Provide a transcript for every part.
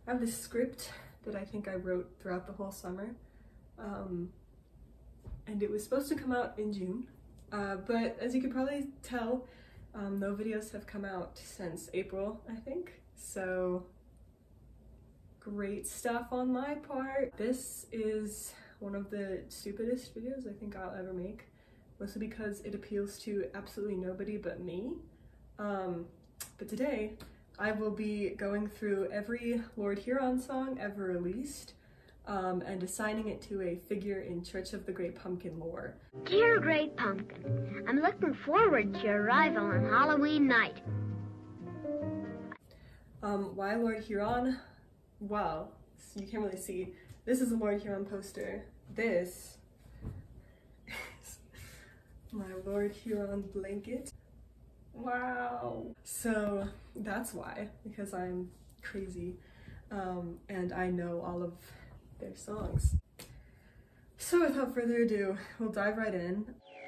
I have this script that I think I wrote throughout the whole summer, and it was supposed to come out in June, but as you can probably tell, no videos have come out since April, I think, so great stuff on my part. This is one of the stupidest videos I think I'll ever make, mostly because it appeals to absolutely nobody but me. But today I will be going through every Lord Huron song ever released and assigning it to a figure in Church of the Great Pumpkin lore. Dear Great Pumpkin, I'm looking forward to your arrival on Halloween night. Why Lord Huron? Well, so you can't really see. This is a Lord Huron poster. This is my Lord Huron blanket. Wow. So that's why, because I'm crazy, and I know all of their songs. So without further ado, we'll dive right in.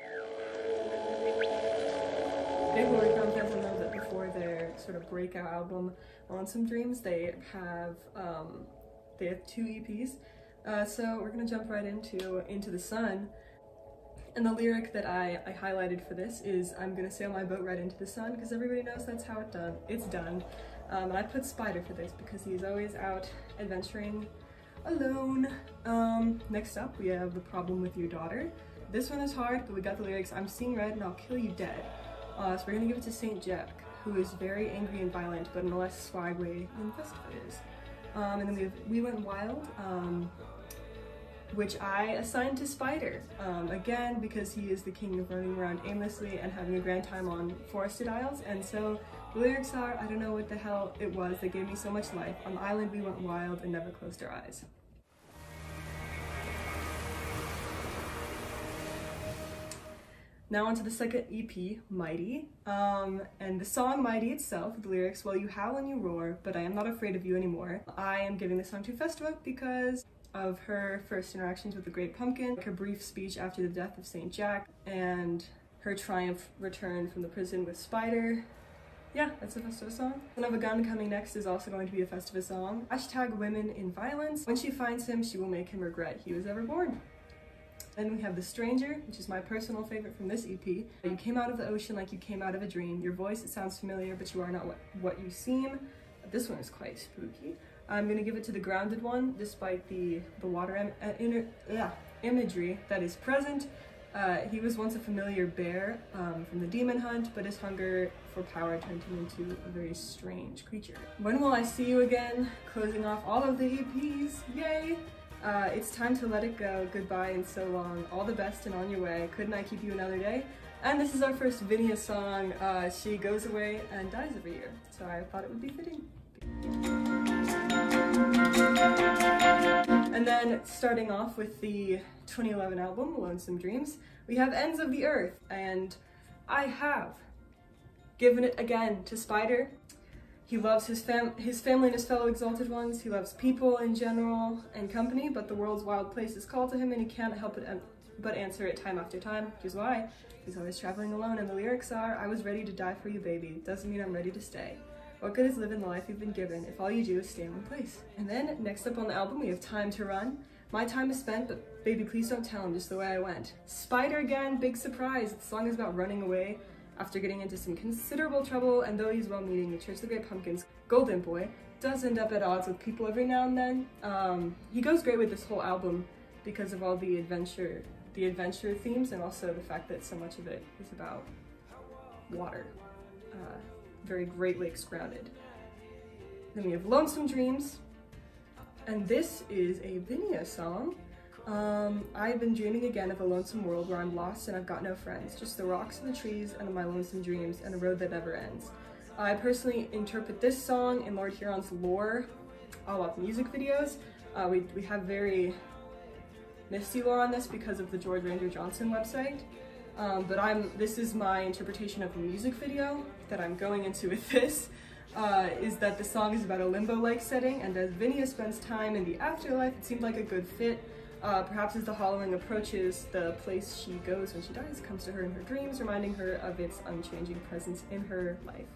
Big Lord Huron fans will know that before their sort of breakout album, Lonesome Dreams, they have 2 EPs. So we're gonna jump right into the Sun. And the lyric that I highlighted for this is, I'm gonna sail my boat right into the sun, because everybody knows that's how it's done. And I put Spider for this because he's always out adventuring alone. Next up, we have The Problem with Your Daughter. This one is hard, but we got the lyrics, I'm seeing red and I'll kill you dead. So we're gonna give it to St. Jack, who is very angry and violent, but in a less swag way than Festiva is. And then we have We Went Wild, which I assigned to Spider, again, because he is the king of running around aimlessly and having a grand time on forested isles. And so the lyrics are, I don't know what the hell it was that gave me so much life. On the island we went wild and never closed our eyes. Now onto the second EP, Mighty, and the song Mighty itself, the lyrics, well, you howl and you roar, but I am not afraid of you anymore. I am giving this song to Festiva because of her first interactions with the Great Pumpkin, her brief speech after the death of St. Jack, and her triumph return from the prison with Spider. Yeah, that's a Festiva song. Son of a Gun coming next is also going to be a Festiva song. Hashtag women in violence. When she finds him, she will make him regret he was ever born. Then we have The Stranger, which is my personal favorite from this EP. You came out of the ocean like you came out of a dream. Your voice, it sounds familiar, but you are not what you seem. This one is quite spooky. I'm gonna give it to the grounded one, despite the water imagery that is present. He was once a familiar bear from the demon hunt, but his hunger for power turned him into a very strange creature. When Will I See You Again? Closing off all of the EPs, yay! It's time to let it go, goodbye and so long, all the best and on your way, couldn't I keep you another day? And this is our first Vinia song. She goes away and dies every year, so I thought it would be fitting. And then starting off with the 2011 album, Lonesome Dreams, we have Ends of the Earth, and I have given it again to Spider. He loves his family and his fellow exalted ones. He loves people in general and company, but the world's wild places call to him and he can't help but answer it time after time, which is why he's always traveling alone. And the lyrics are, I was ready to die for you, baby. Doesn't mean I'm ready to stay. What good is living the life you've been given if all you do is stay in one place? And then next up on the album, we have Time to Run. My time is spent, but baby, please don't tell him just the way I went. Spider again, big surprise. The song is about running away after getting into some considerable trouble, and though he's well meaning, the Church of the Great Pumpkin's golden boy does end up at odds with people every now and then. He goes great with this whole album because of all the adventure themes, and also the fact that so much of it is about water. Very Great Lakes grounded. Then we have Lonesome Dreams, and this is a Vinia song. I've been dreaming again of a lonesome world where I'm lost and I've got no friends, just the rocks and the trees and my lonesome dreams and a road that never ends. I personally interpret this song in Lord Huron's lore a lot of music videos. We have very misty lore on this because of the George Ranger Johnson website. But this is my interpretation of the music video that I'm going into with this, is that the song is about a limbo-like setting, and as Vinia spends time in the afterlife, it seemed like a good fit. Perhaps as the hollowing approaches, the place she goes when she dies comes to her in her dreams, reminding her of its unchanging presence in her life.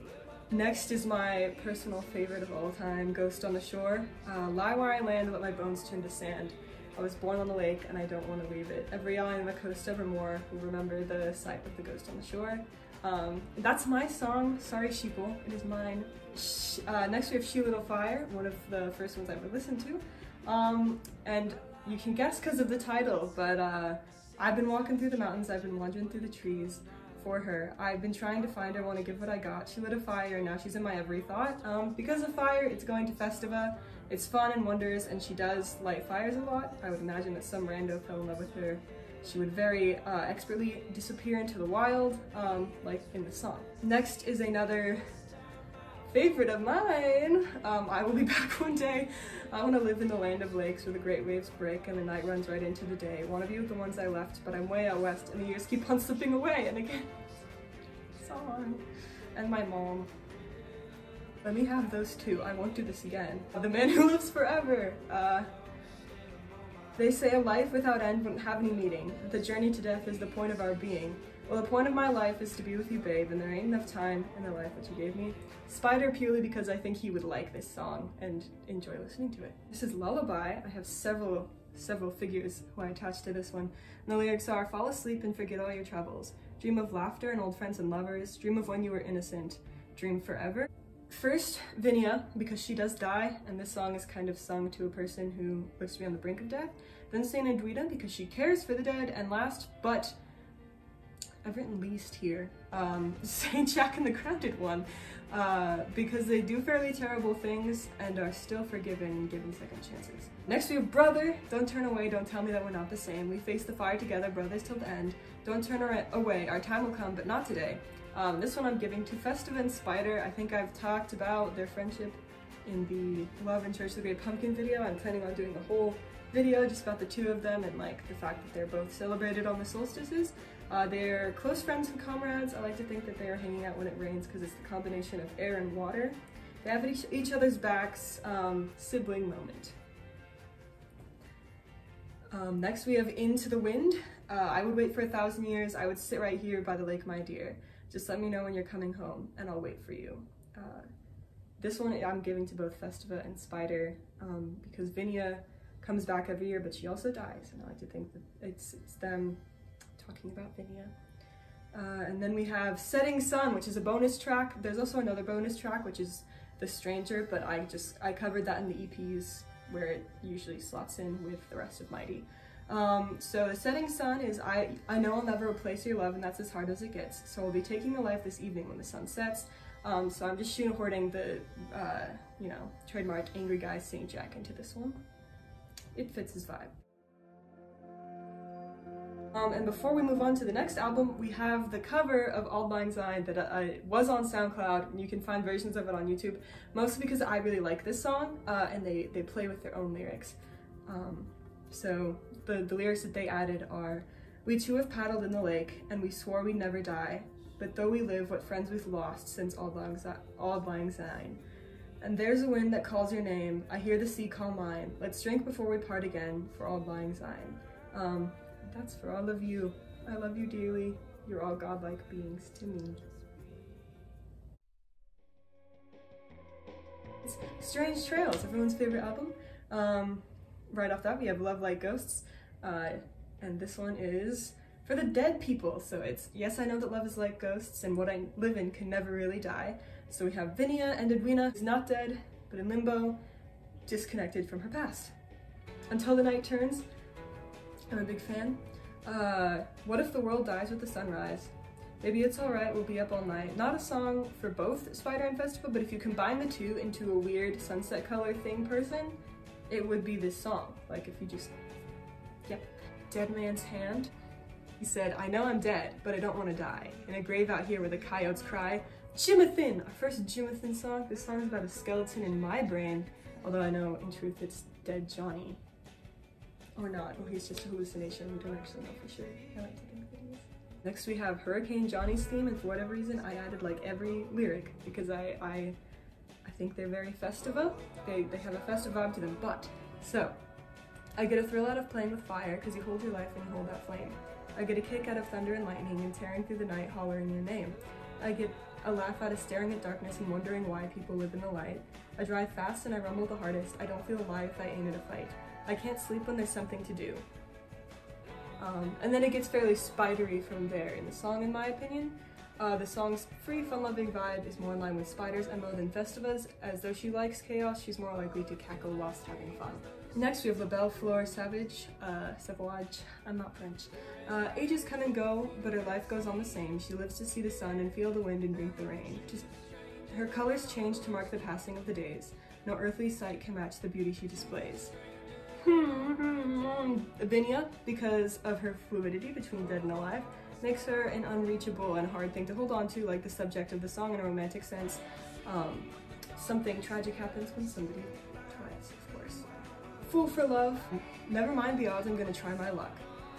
Next is my personal favorite of all time, Ghost on the Shore. Lie where I land, let my bones turn to sand. I was born on the lake and I don't want to leave it. Every eye on the coast evermore will remember the sight of the ghost on the shore. That's my song, sorry sheeple, it is mine. Next we have She Little Fire, one of the first ones I ever listened to. And you can guess because of the title, but I've been walking through the mountains, I've been wandering through the trees for her. I've been trying to find her, want to give what I got. She lit a fire and now she's in my every thought. Because of fire, it's going to Festiva. It's fun and wondrous, and she does light fires a lot. I would imagine that some rando fell in love with her. She would very expertly disappear into the wild, like in the song. Next is another favorite of mine. I will be back one day. I want to live in the land of lakes where the great waves break and the night runs right into the day. Want to be with the ones I left, but I'm way out west and the years keep on slipping away. And again, song. And my mom. Let me have those two. I won't do this again. The Man Who Lives Forever. They say a life without end wouldn't have any meaning. The journey to death is the point of our being. Well, the point of my life is to be with you, babe, and there ain't enough time in the life that you gave me. Spider purely because I think he would like this song and enjoy listening to it. This is Lullaby. I have several figures who I attach to this one. And the lyrics are, fall asleep and forget all your troubles. Dream of laughter and old friends and lovers. Dream of when you were innocent. Dream forever. First, Vinia, because she does die, and this song is kind of sung to a person who lives to be on the brink of death. Then Saint Edwina, because she cares for the dead. And last, but I've written least here, Saint Jack and the Grounded One, because they do fairly terrible things and are still forgiven and given second chances. Next we have Brother, don't turn away, don't tell me that we're not the same. We face the fire together, brothers till the end. Don't turn away, our time will come, but not today. This one I'm giving to Festiva and Spider. I think I've talked about their friendship in the Love and Church of the Great Pumpkin video. I'm planning on doing a whole video just about the two of them and like the fact that they're both celebrated on the solstices. They're close friends and comrades. I like to think that they are hanging out when it rains because it's the combination of air and water. They have each other's backs, sibling moment. Next we have Into the Wind. I would wait for 1,000 years. I would sit right here by the lake, my dear. Just let me know when you're coming home and I'll wait for you. This one I'm giving to both Festiva and Spider because Vinia comes back every year, but she also dies. And I like to think that it's them talking about Vinia. And then we have Setting Sun, which is a bonus track. There's also another bonus track, which is The Stranger, but I covered that in the EPs where it usually slots in with the rest of Mighty. So the Setting Sun is, I know I'll never replace your love and that's as hard as it gets. So I'll be taking a life this evening when the sun sets. So I'm just shoehorning the, you know, trademark angry guy Saint Jack into this one. It fits his vibe. And before we move on to the next album, we have the cover of Auld Lang Syne that was on SoundCloud, and you can find versions of it on YouTube, mostly because I really like this song, and they play with their own lyrics. So the lyrics that they added are, we two have paddled in the lake, and we swore we'd never die, but though we live, what friends we've lost since Auld Lang Syne. And there's a wind that calls your name, I hear the sea call mine, let's drink before we part again for Auld Lang Syne. That's for all of you. I love you dearly. You're all godlike beings to me. It's Strange Trails, everyone's favorite album. Right off that we have Love Like Ghosts, and this one is for the dead people. So it's, yes, I know that love is like ghosts and what I live in can never really die. So we have Vinia and Edwina, who's not dead, but in limbo, disconnected from her past. Until the Night Turns, I'm a big fan. What if the world dies with the sunrise? Maybe it's alright, we'll be up all night. Not a song for both Spider and Festiva, but if you combine the two into a weird sunset color thing person, it would be this song. Like if you just, yep. Dead Man's Hand. He said, I know I'm dead, but I don't want to die. In a grave out here where the coyotes cry. Jimathan, our first Jimathan song. This song is about a skeleton in my brain, although I know in truth it's dead Johnny. Or not, or he's just a hallucination, we don't actually know for sure. I like taking videos. Next we have Hurricane Johnny's theme, and for whatever reason I added like every lyric because I think they're very Festiva. They have a festive vibe to them, but, so, I get a thrill out of playing with fire because you hold your life and you hold that flame. I get a kick out of thunder and lightning and tearing through the night hollering your name. I get I laugh out of staring at darkness and wondering why people live in the light. I drive fast and I rumble the hardest. I don't feel alive if I aim at a fight. I can't sleep when there's something to do. And then it gets fairly spidery from there in the song, in my opinion. The song's free, fun-loving vibe is more in line with Spider's MO than Festiva's, as though she likes chaos, she's more likely to cackle whilst having fun. Next we have La Belle Fleur Savage, Sauvage, I'm not French. Ages come and go, but her life goes on the same. She lives to see the sun and feel the wind and drink the rain. Her colors change to mark the passing of the days. No earthly sight can match the beauty she displays. Vinia, because of her fluidity between dead and alive, makes her an unreachable and hard thing to hold on to, like the subject of the song in a romantic sense. Something tragic happens when somebody tries, of course. Fool for love. Never mind the odds, I'm gonna try my luck.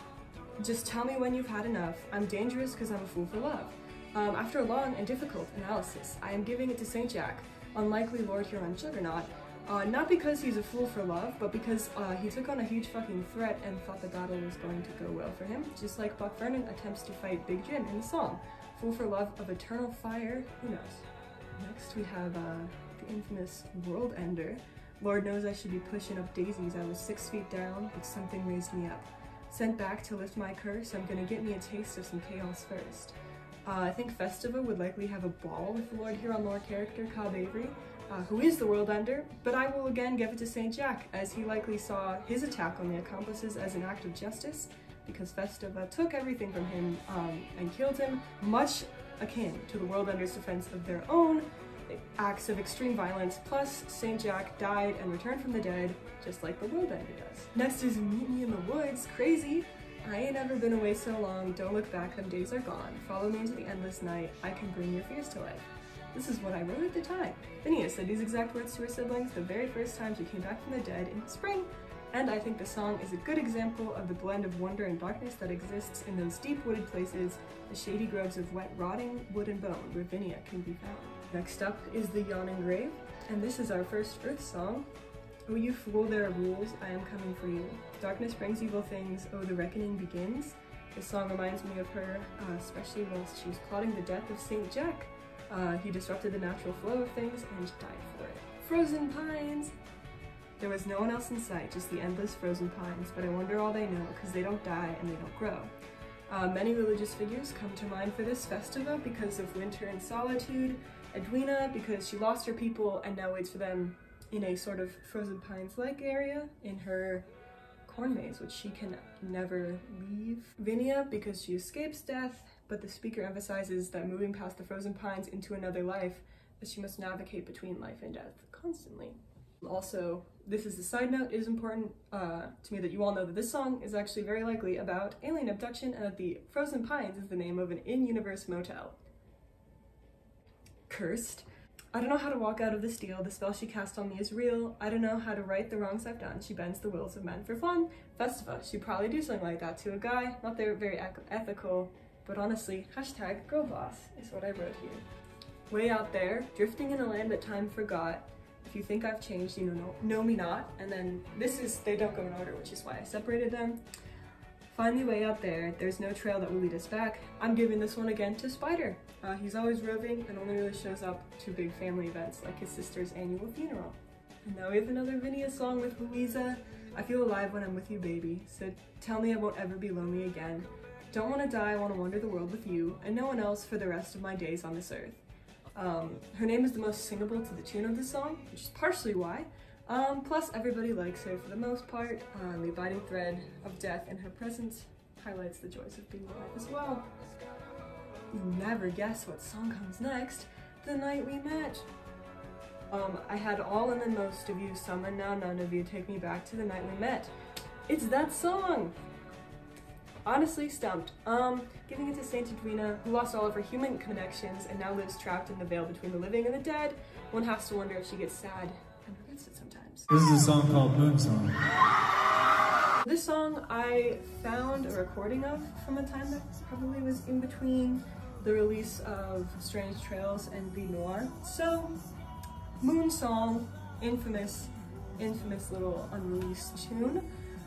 Just tell me when you've had enough. I'm dangerous because I'm a fool for love. After a long and difficult analysis, I am giving it to St. Jack, unlikely Lord Huron Juggernaut. Not because he's a fool for love, but because he took on a huge fucking threat and thought the battle was going to go well for him, just like Buck Vernon attempts to fight Big Jim in the song. Fool for love of eternal fire, who knows? Next we have the infamous World Ender. Lord knows I should be pushing up daisies. I was 6 feet down, but something raised me up. Sent back to lift my curse, I'm gonna get me a taste of some chaos first. I think Festiva would likely have a ball with the Lord Huron lore character, Cobb Avery, who is the World Ender, but I will again give it to St. Jack, as he likely saw his attack on the accomplices as an act of justice, because Festiva took everything from him and killed him, much akin to the World Ender's defense of their own acts of extreme violence, plus St. Jack died and returned from the dead, just like the World Ender does. Next is Meet Me in the Woods, crazy! I ain't ever been away so long, don't look back, them days are gone. Follow me into the endless night, I can bring your fears to life. This is what I wrote at the time. Vinia said these exact words to her siblings the very first time she came back from the dead in the spring, and I think the song is a good example of the blend of wonder and darkness that exists in those deep wooded places, the shady groves of wet, rotting wood and bone, where Vinia can be found. Next up is the Yawning Grave, and this is our first Earth song. Oh, you fool, there are rules, I am coming for you. Darkness brings evil things, oh, the reckoning begins. This song reminds me of her, especially whilst she was plotting the death of St. Jack. He disrupted the natural flow of things and died for it. Frozen pines! There was no one else in sight, just the endless frozen pines, but I wonder all they know, because they don't die and they don't grow. Many religious figures come to mind for this Festiva because of winter and solitude, Edwina because she lost her people and now waits for them in a sort of frozen pines-like area in her corn maze, which she can never leave. Vinia because she escapes death, but the speaker emphasizes that moving past the frozen pines into another life, that she must navigate between life and death constantly. Also, this is a side note, it is important to me that you all know that this song is actually very likely about alien abduction and that the Frozen Pines is the name of an in-universe motel. Cursed. I don't know how to walk out of this deal, the spell she cast on me is real. I don't know how to right the wrongs I've done, she bends the wills of men for fun. Festiva, she'd probably do something like that to a guy, not very ethical, but honestly, hashtag girl boss is what I wrote here. Way out there, drifting in a land that time forgot. If you think I've changed, you know me not. And then this is, they don't go in order, which is why I separated them. Find me way out there, there's no trail that will lead us back. I'm giving this one again to Spider. He's always roving and only really shows up to big family events like his sister's annual funeral. And now we have another Vinia song with Louisa. I feel alive when I'm with you, baby. So tell me I won't ever be lonely again. Don't want to die, I want to wander the world with you and no one else for the rest of my days on this earth. Her name is the most singable to the tune of the song, which is partially why. Plus everybody likes her for the most part. The abiding thread of death in her presence highlights the joys of being alive as well. You'll never guess what song comes next. The Night We Met. I had all and then most of you, some and now none of you, take me back to the night we met. It's that song! Honestly stumped. Giving it to Saint Edwina, who lost all of her human connections and now lives trapped in the veil between the living and the dead. One has to wonder if she gets sad and regrets it sometimes. This is a song called Moon Song. This song I found a recording of from a time that probably was in between the release of Strange Trails and The Noir. So, Moon Song, infamous little unreleased tune,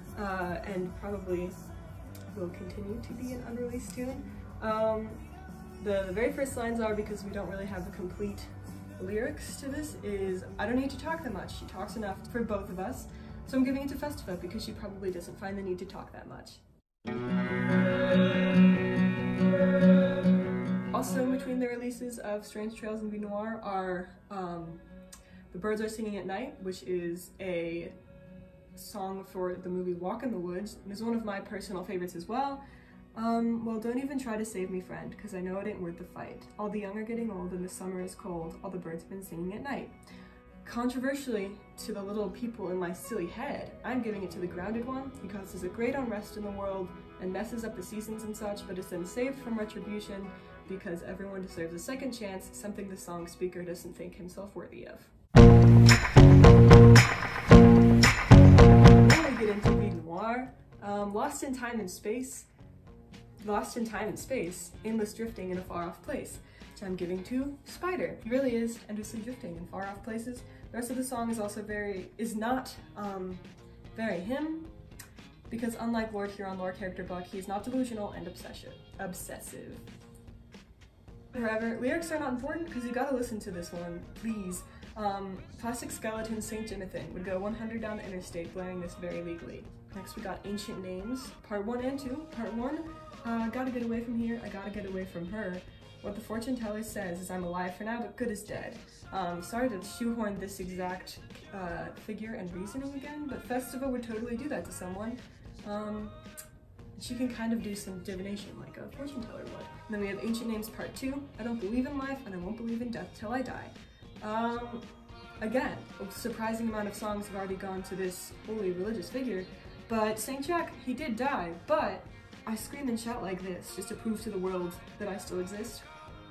and probably will continue to be an unreleased tune. The very first lines are, because we don't really have the complete lyrics to this, is I don't need to talk that much. She talks enough for both of us. So I'm giving it to Festiva because she probably doesn't find the need to talk that much. Also in between the releases of Strange Trails and Vie Noire are The Birds Are Singing at Night, which is a song for the movie Walk in the Woods, and is one of my personal favorites as well. Well, don't even try to save me, friend, because I know it ain't worth the fight. All the young are getting old and the summer is cold, all the birds have been singing at night. Controversially, to the little people in my silly head, I'm giving it to the grounded one. He causes a great unrest in the world and messes up the seasons and such, but is then saved from retribution because everyone deserves a second chance, something the song speaker doesn't think himself worthy of. Then we get into Vie Noire, Lost in Time and Space, endless drifting in a far-off place, which I'm giving to Spider. He really is endlessly drifting in far-off places. The rest of the song is also not very him, because unlike Lord Huron lore character Buck, he's not delusional and obsessive. However, lyrics are not important because you gotta listen to this one, please. Plastic Skeleton St. Jonathan would go 100 down the interstate blaring this very legally. Next we got Ancient Names, part 1 and 2. Part 1, gotta get away from here, I gotta get away from her. What the fortune teller says is I'm alive for now, but good as dead. Sorry to shoehorn this exact figure and reasoning again, but Festiva would totally do that to someone. She can kind of do some divination like a fortune teller would. And then we have Ancient Names Part 2. I don't believe in life and I won't believe in death till I die. Again, a surprising amount of songs have already gone to this holy religious figure, but Saint Jack, he did die, but I scream and shout like this just to prove to the world that I still exist.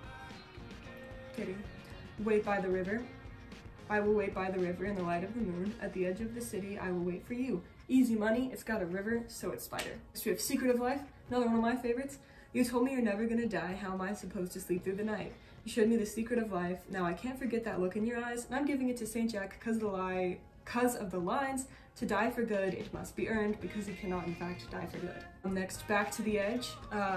Kidding. Wait by the river. I will wait by the river in the light of the moon. At the edge of the city, I will wait for you. Easy money, it's got a river, so it's Spider. Next we have Secret of Life, another one of my favorites. You told me you're never gonna die, how am I supposed to sleep through the night? You showed me the secret of life, now I can't forget that look in your eyes, and I'm giving it to Saint Jack because of the lines, to die for good, it must be earned, because he cannot in fact die for good. Next, Back to the Edge.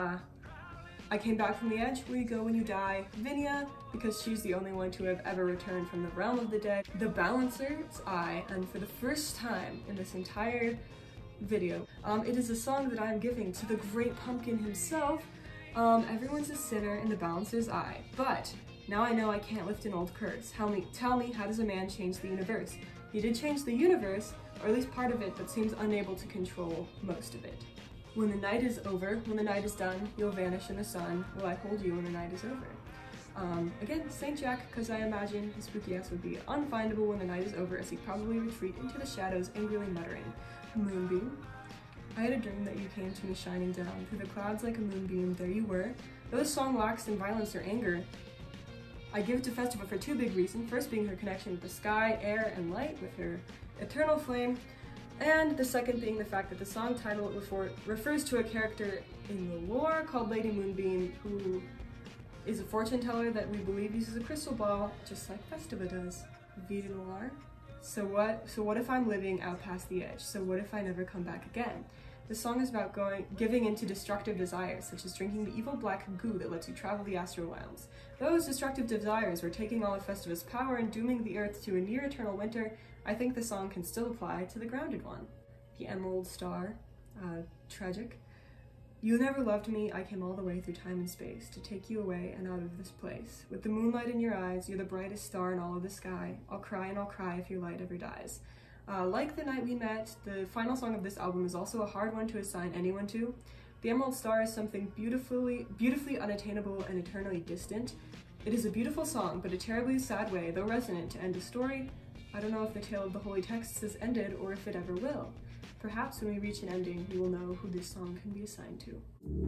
I came back from the edge, where you go when you die. Vinia, because she's the only one to have ever returned from the realm of the dead. The Balancer's Eye, and for the first time in this entire video, it is a song that I am giving to the great pumpkin himself. Everyone's a sinner in the Balancer's Eye, but now I know I can't lift an old curse. Tell me, how does a man change the universe? He did change the universe, or at least part of it, but seems unable to control most of it. When the night is over, when the night is done, you'll vanish in the sun. Will I hold you when the night is over? Again, Saint Jack, because I imagine his spooky ass would be unfindable when the night is over, as he'd probably retreat into the shadows, angrily muttering. Moonbeam. I had a dream that you came to me shining down through the clouds like a moonbeam. There you were. Though the song lacks in violence or anger, I give it to Festiva for two big reasons. First being her connection with the sky, air, and light with her eternal flame. And the second being the fact that the song title refers to a character in the lore called Lady Moonbeam, who is a fortune teller that we believe uses a crystal ball, just like Festiva does. Vie Noire. So what if I'm living out past the edge? So what if I never come back again? The song is about giving into destructive desires, such as drinking the evil black goo that lets you travel the astral realms. Those destructive desires were taking all of Festiva's power and dooming the earth to a near eternal winter. I think the song can still apply to the grounded one. The Emerald Star, tragic. You never loved me, I came all the way through time and space to take you away and out of this place. With the moonlight in your eyes, you're the brightest star in all of the sky. I'll cry and I'll cry if your light ever dies. Like The Night We Met, the final song of this album is also a hard one to assign anyone to. The Emerald Star is something beautifully unattainable and eternally distant. It is a beautiful song, but a terribly sad way, though resonant, to end a story. I don't know if the tale of the holy texts has ended or if it ever will. Perhaps when we reach an ending, we will know who this song can be assigned to.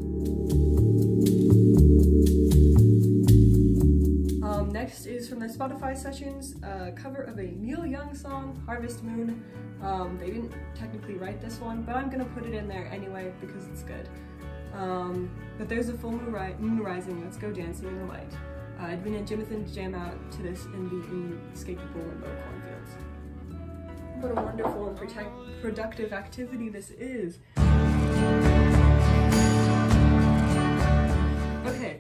Next is from the Spotify Sessions, a cover of a Neil Young song, Harvest Moon. They didn't technically write this one, but I'm gonna put it in there anyway because it's good. But there's a full moon rising, let's go dancing in the light. Edwin and Jonathan jam out to this in the inescapable limbo cornfields. What a wonderful and productive activity this is. Okay,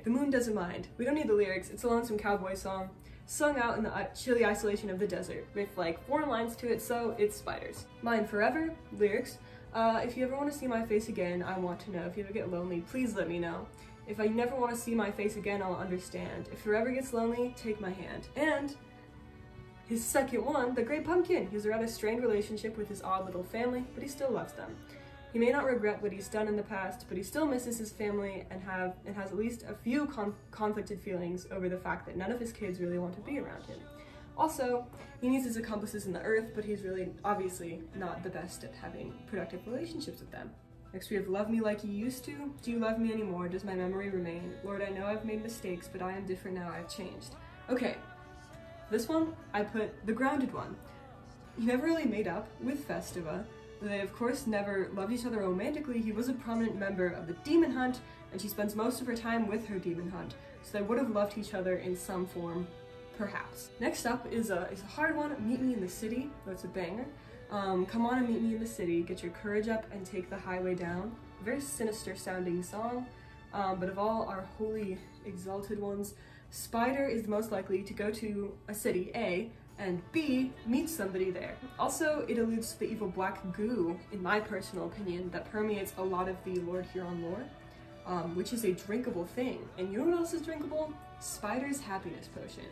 The moon doesn't mind. We don't need the lyrics. It's a lonesome cowboy song, sung out in the chilly isolation of the desert, with like 4 lines to it, so it's spiders. Mine forever, lyrics. If you ever want to see my face again, I want to know. If you ever get lonely, please let me know. If I never want to see my face again, I'll understand. If forever gets lonely, take my hand. And his second one, the Great Pumpkin. He's a rather strained relationship with his odd little family, but he still loves them. He may not regret what he's done in the past, but he still misses his family and has at least a few conflicted feelings over the fact that none of his kids really want to be around him. Also, he needs his accomplices in the earth, but he's really obviously not the best at having productive relationships with them. Next we have Love Me Like You Used To. Do you love me anymore? Does my memory remain? Lord, I know I've made mistakes, but I am different now, I've changed. Okay, this one, I put the grounded one. He never really made up with Festiva. They of course never loved each other romantically. He was a prominent member of the demon hunt, and she spends most of her time with her demon hunt, so they would have loved each other in some form, perhaps. Next up is a hard one, Meet Me in the City. That's a banger. Come on and meet me in the city, get your courage up and take the highway down. Very sinister sounding song, but of all our holy exalted ones, Spider is most likely to go to a city, A, and B, meet somebody there. Also, it alludes to the evil black goo, in my personal opinion, that permeates a lot of the Lord Huron lore, which is a drinkable thing. And you know what else is drinkable? Spider's happiness potion.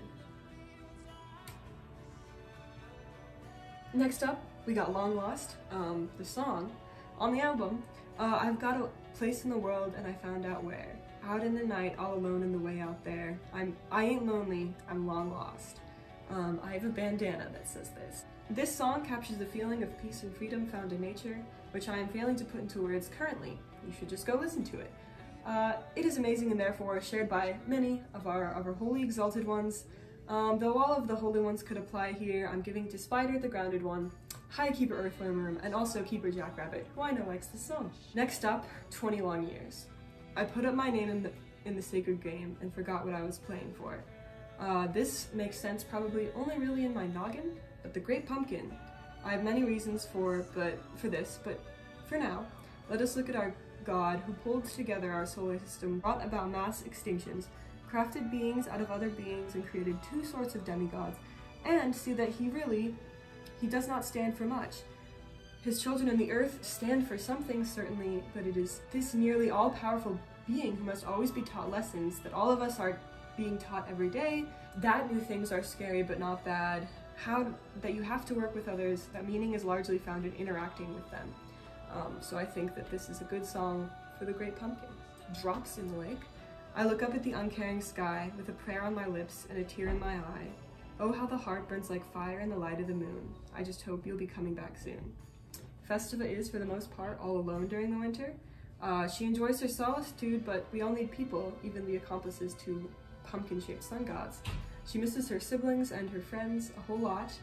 Next up, we got Long Lost, the song. On the album, I've got a place in the world and I found out where. Out in the night, all alone in the way out there. I ain't lonely, I'm long lost. I have a bandana that says this. This song captures the feeling of peace and freedom found in nature, which I am failing to put into words currently. You should just go listen to it. It is amazing and therefore shared by many of our holy exalted ones. Though all of the holy ones could apply here, I'm giving to Spider, the grounded one, High Keeper Earthworm, and also Keeper Jackrabbit, who I know likes this song. Next up, 20 Long Years. I put up my name in the sacred game and forgot what I was playing for. This makes sense probably only really in my noggin, but the Great Pumpkin. I have many reasons for this, but for now, let us look at our God who pulled together our solar system, brought about mass extinctions, crafted beings out of other beings, and created 2 sorts of demigods, and see that he does not stand for much. His children in the earth stand for something, certainly, but it is this nearly all-powerful being who must always be taught lessons that all of us are being taught every day, that new things are scary but not bad, that you have to work with others, that meaning is largely found in interacting with them. So I think that this is a good song for the Great Pumpkin. Drops in the lake. I look up at the uncaring sky with a prayer on my lips and a tear in my eye. Oh, how the heart burns like fire in the light of the moon. I just hope you'll be coming back soon. Festiva is, for the most part, all alone during the winter. She enjoys her solitude, but we all need people, even the accomplices to pumpkin-shaped sun gods. She misses her siblings and her friends a whole lot.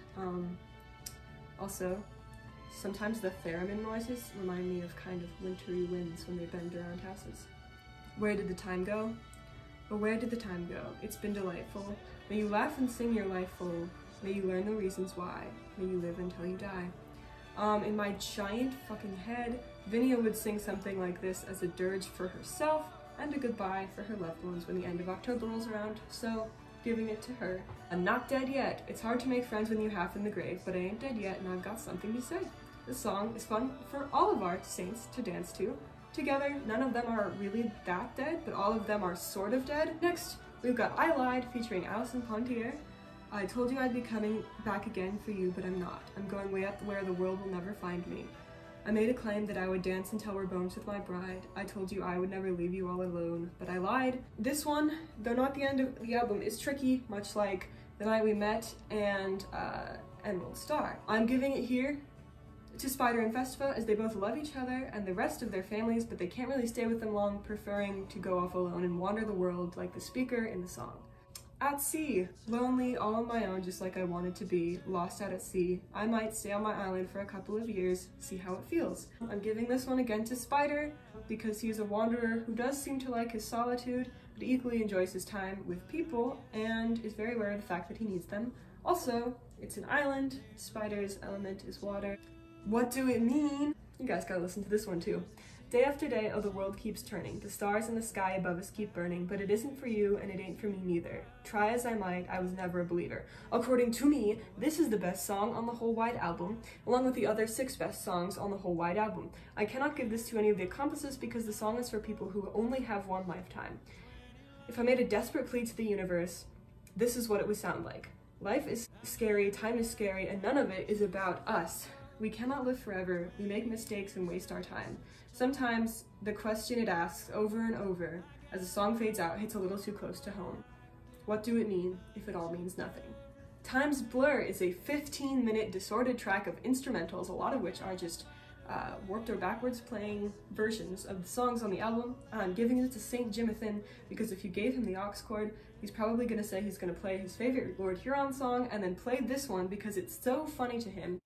Also, sometimes the theremin noises remind me of kind of wintry winds when they bend around houses. Where did the time go? Oh, where did the time go? It's been delightful. May you laugh and sing your life full. May you learn the reasons why. May you live until you die. In my giant fucking head, Vinia would sing something like this as a dirge for herself and a goodbye for her loved ones when the end of October rolls around, so giving it to her. I'm not dead yet. It's hard to make friends when you're half in the grave, but I ain't dead yet and I've got something to say. This song is fun for all of our saints to dance to. Together, none of them are really that dead, but all of them are sort of dead. Next, we've got I Lied featuring Alison Pontier. I told you I'd be coming back again for you, but I'm not. I'm going way up where the world will never find me. I made a claim that I would dance until we're bones with my bride. I told you I would never leave you all alone, but I lied. This one, though not the end of the album, is tricky, much like The Night We Met and Emerald Star. I'm giving it here to Spider and Festiva, as they both love each other and the rest of their families, but they can't really stay with them long, preferring to go off alone and wander the world like the speaker in the song. At sea, lonely, all on my own, just like I wanted to be, lost out at sea. I might stay on my island for a couple of years, see how it feels. I'm giving this one again to Spider, because he's a wanderer who does seem to like his solitude, but equally enjoys his time with people, and is very aware of the fact that he needs them. Also, it's an island, Spider's element is water. What do it mean? You guys gotta listen to this one too. Day after day, oh, the world keeps turning. The stars in the sky above us keep burning, but it isn't for you, and it ain't for me neither. Try as I might, I was never a believer. According to me, this is the best song on the whole wide album, along with the other 6 best songs on the whole wide album. I cannot give this to any of the accomplices because the song is for people who only have one lifetime. If I made a desperate plea to the universe, this is what it would sound like. Life is scary, time is scary, and none of it is about us. We cannot live forever, we make mistakes and waste our time. Sometimes the question it asks over and over as the song fades out hits a little too close to home. What do it mean if it all means nothing? Time's Blur is a 15-minute disordered track of instrumentals, a lot of which are just warped or backwards playing versions of the songs on the album. I'm giving it to St. Jimathan because if you gave him the aux chord, he's probably going to say he's going to play his favorite Lord Huron song and then play this one because it's so funny to him.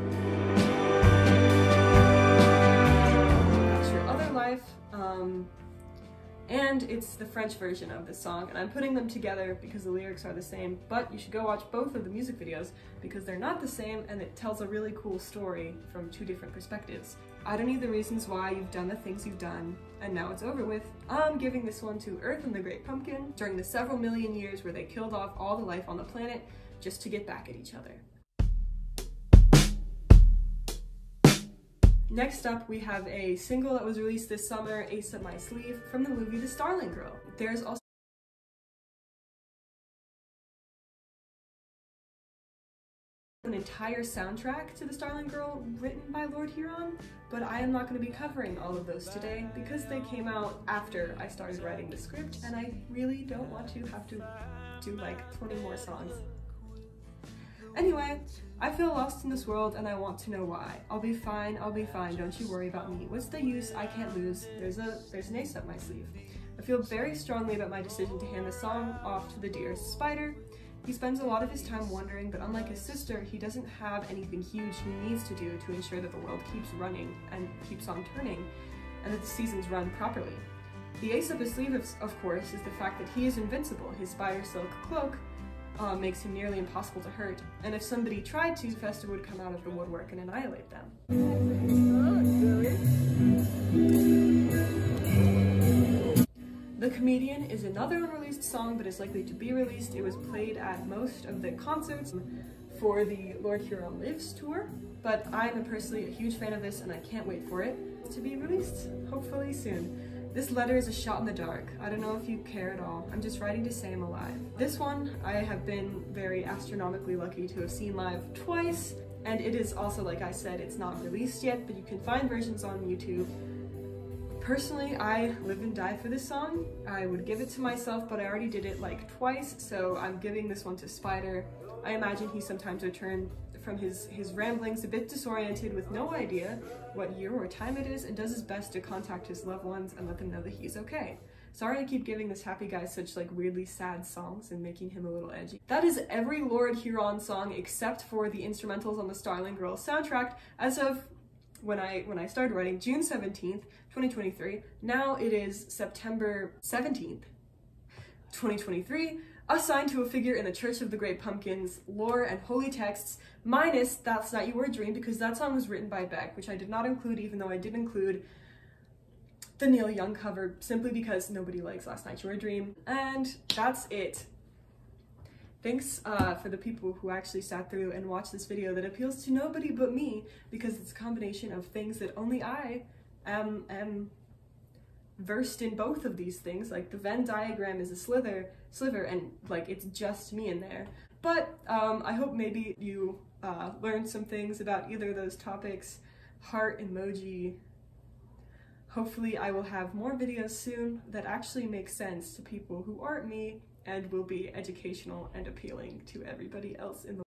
That's Your Other Life, and it's the French version of this song, and I'm putting them together because the lyrics are the same, but you should go watch both of the music videos because they're not the same and it tells a really cool story from 2 different perspectives. I don't need the reasons why you've done the things you've done, and now it's over with. I'm giving this one to Earth and the Great Pumpkin during the several million years where they killed off all the life on the planet just to get back at each other. Next up, we have a single that was released this summer, Ace Up My Sleeve, from the movie The Starling Girl. There's also an entire soundtrack to The Starling Girl written by Lord Huron, but I am not going to be covering all of those today because they came out after I started writing the script, and I really don't want to have to do like 20 more songs. Anyway, I feel lost in this world and I want to know why. I'll be fine, don't you worry about me. What's the use? I can't lose. There's an ace up my sleeve. I feel very strongly about my decision to hand the song off to the dearest Spider. He spends a lot of his time wondering, but unlike his sister, he doesn't have anything huge he needs to do to ensure that the world keeps running and keeps on turning, and that the seasons run properly. The ace up his sleeve, of course, is the fact that he is invincible. His spider silk cloak makes him nearly impossible to hurt, and if somebody tried to, Festa would come out of the woodwork and annihilate them. The Comedian is another unreleased song but is likely to be released. It was played at most of the concerts for the Lord Huron Lives tour, but I am personally a huge fan of this and I can't wait for it to be released, hopefully soon. This letter is a shot in the dark. I don't know if you care at all. I'm just writing to say I'm alive. This one, I have been very astronomically lucky to have seen live twice, and it is also, like I said, it's not released yet, but you can find versions on YouTube. Personally, I live and die for this song. I would give it to myself, but I already did it like twice, so I'm giving this one to Spider. I imagine he sometimes returned from his ramblings a bit disoriented with no idea what year or time it is and does his best to contact his loved ones and let them know that he's okay. Sorry to keep giving this happy guy such like weirdly sad songs and making him a little edgy. That is every Lord Huron song except for the instrumentals on the Starling Girl soundtrack as of when I started writing, June 17th, 2023. Now it is September 17th, 2023. Assigned to a figure in the Church of the Great Pumpkins, lore and holy texts, minus That's Not You Were a Dream, because that song was written by Beck, which I did not include, even though I did include the Neil Young cover, simply because nobody likes Last Night You Were a Dream. And that's it. Thanks for the people who actually sat through and watched this video that appeals to nobody but me, because it's a combination of things that only I am versed in both of these things. Like the Venn diagram is a sliver and like it's just me in there. But I hope maybe you learned some things about either of those topics. Heart emoji. Hopefully I will have more videos soon that actually make sense to people who aren't me and will be educational and appealing to everybody else in the world.